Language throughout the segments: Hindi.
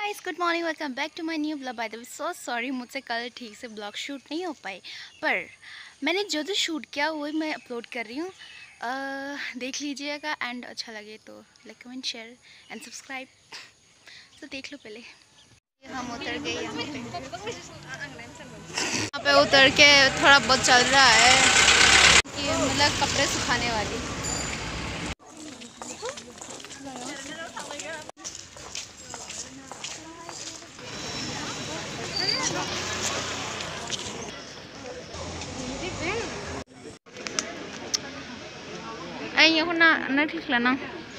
Guys, good morning, welcome back to my new blog. By the way so sorry, मुझसे कल ठीक से ब्लॉग शूट नहीं हो पाए, पर मैंने जो शूट किया वही मैं अपलोड कर रही हूँ। देख लीजिएगा एंड अच्छा लगे तो like comment share and subscribe. तो देख लो पहले। हम उतर गए यहाँ पे उतर के थोड़ा बहुत चल रहा है कि मतलब कपड़े सुखाने वाली। ये हो ना ठीक ना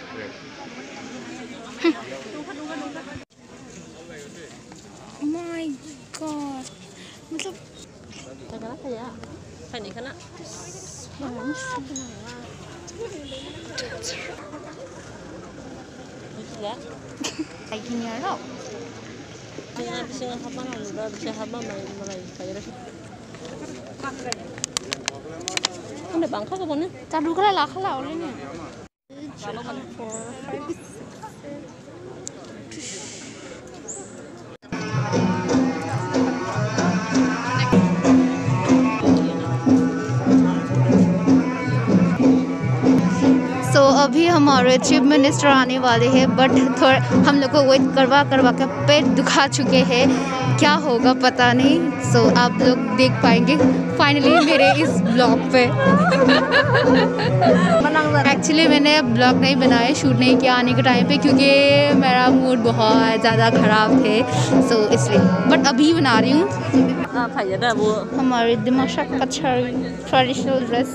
माय गॉड, मतलब gini loh. Không để bằng khác con nữa. Ta đủ cái này là khác lẩu lên nè. तो अभी हमारे चीफ मिनिस्टर आने वाले हैं, बट थोड़ा हम लोग को वेट करवा के पेट दुखा चुके हैं। क्या होगा पता नहीं। सो आप लोग देख पाएंगे फाइनली मेरे इस ब्लॉग पे। एक्चुअली मैंने ब्लॉग नहीं बनाया, शूट नहीं किया आने के टाइम पे, क्योंकि मेरा मूड बहुत ज़्यादा ख़राब है। सो इसलिए बट अभी बना रही हूँ। हमारे दिमाशा कच्छर ट्रेडिशनल ड्रेस।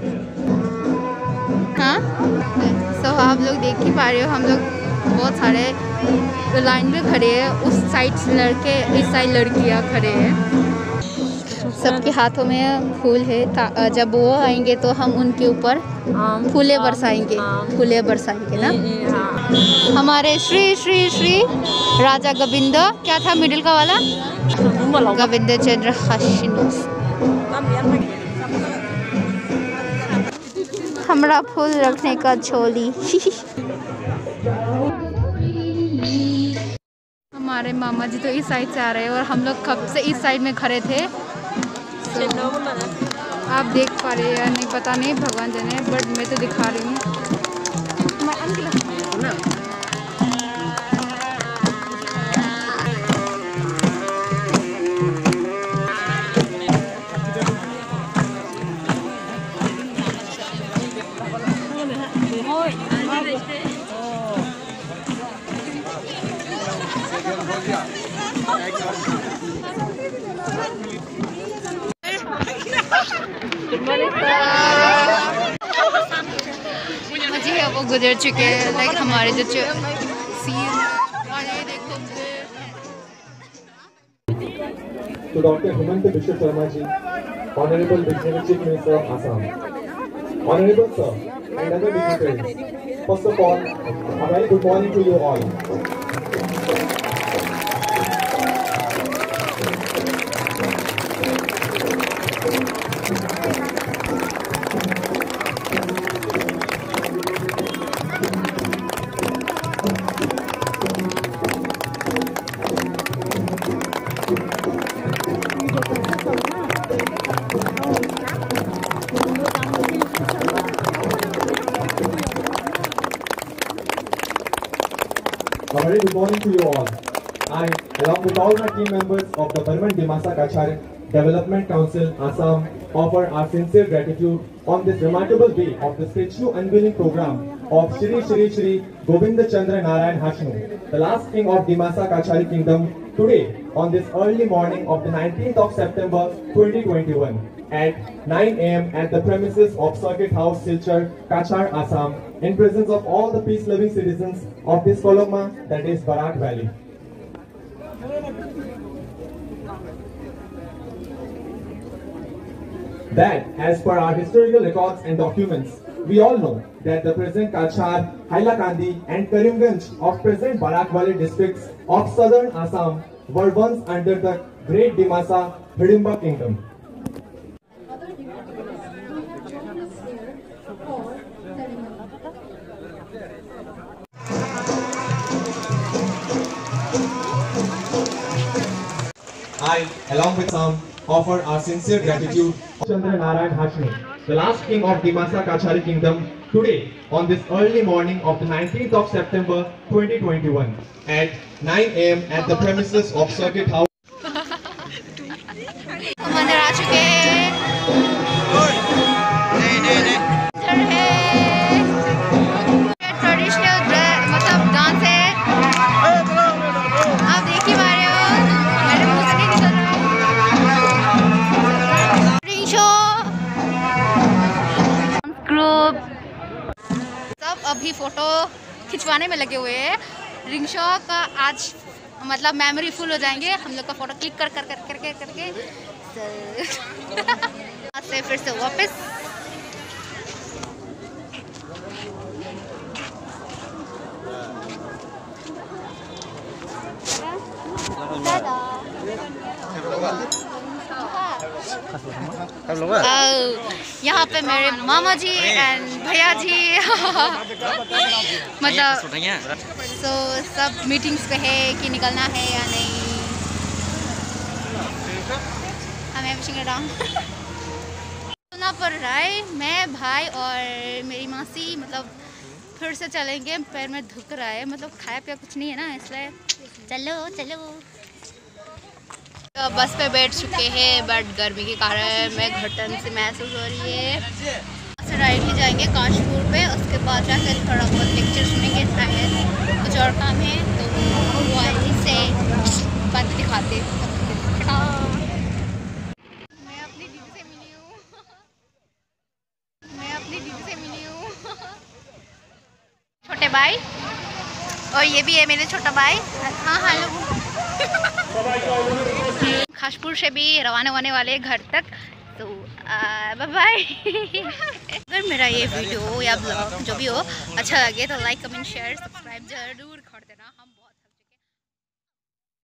हाँ, सो आप लोग देख ही पा रहे हो, हम लोग बहुत सारे लाइन में खड़े हैं। उस साइड लड़के, इस साइड लड़कियाँ खड़े हैं। सबके हाथों में फूल है। जब वो आएंगे तो हम उनके ऊपर फूले बरसाएंगे ना। हमारे श्री श्री श्री राजा गोविंद, क्या था मिडिल का वाला, गोविंद चंद्र खासिनुस। हमरा फूल रखने का झोली। हमारे मामा जी तो इस साइड से आ रहे हैं और हम लोग कब से इस साइड में खड़े थे। आप देख पा रहे हैं या नहीं पता नहीं, भगवान जाने, बट मैं तो दिखा रही हूँ। मुझे है वो गुजर चुके हैं, लाइक हमारे जो सीन। और ये देखो to Dr. Hemanta Biswa Sharma ji, Honorable Chief Minister of Assam. Honorable Sir and other dignitaries, first of all, a very good morning to you all. A very good morning to you all. I, along with all my team members of the Burman Dimasa Kachar Development Council, Assam, offer our sincere gratitude on this remarkable day of the statue unveiling program of Shri Shri Shri Govinda Chandra Narayan Hashnu, the last king of Dimasa Kachari Kingdom, today on this early morning of the 19th of September 2021 at 9 AM at the premises of Circuit House, Silchar, Kachar, Assam, in presence of all the peace-loving citizens of this Kologma, that is Barak Valley. That, as per our historical records and documents, we all know that the present Kachar, Hailakandi and Karimganj of present Barak Valley districts of southern Assam were once under the great Dimasa Hidimba kingdom. I, along with some, offer our sincere gratitude to Chandra Narayan Hashmi, the last king of Dimasa Kachari Kingdom, today on this early morning of the 19th of September 2021 at 9 a.m. at the premises of Circuit House. हम अंदर आ चुके हैं। ट्रेडिशनल मतलब डांस है, आप देख ही पा रहे हो, मेरे मुंह से नहीं निकल रहा। ग्रुप सब अभी फोटो खिंचवाने में लगे हुए हैं। रिंग शो का आज मतलब मेमोरी फुल हो जाएंगे हम लोग का फोटो क्लिक कर कर कर करके करके से फिर से वापस यहाँ पे मेरे मामा जी एंड भैया जी मतलब तो सब मीटिंग्स पे है कि निकलना है या नहीं। हमें विशिंग डाउन सुनना पड़ रहा है। मैं भाई और मेरी मासी मतलब फिर से चलेंगे, पैर में धुक रहा है, मतलब खाया पिया कुछ नहीं है ना, इसलिए चलो चलो। तो बस पे बैठ चुके हैं बट गर्मी के कारण मैं घुटन से महसूस हो रही है। राइट ही जाएंगे काशपुर पे, उसके बाद जाकर थोड़ा बहुत लेक्चर सुनेंगे, शायद कुछ और काम है तो वो यहीं से बात दिखाते। मैं अपनी दीदी से मिली हूँ छोटे भाई, और ये भी है मेरे छोटा भाई। हाँ हेलो। काशपुर से भी रवाना होने वाले घर तक, तो बाय बाय। अगर मेरा ये वीडियो या ब्लॉग जो भी हो अच्छा लगे तो लाइक कमेंट शेयर सब्सक्राइब जरूर कर देना। हम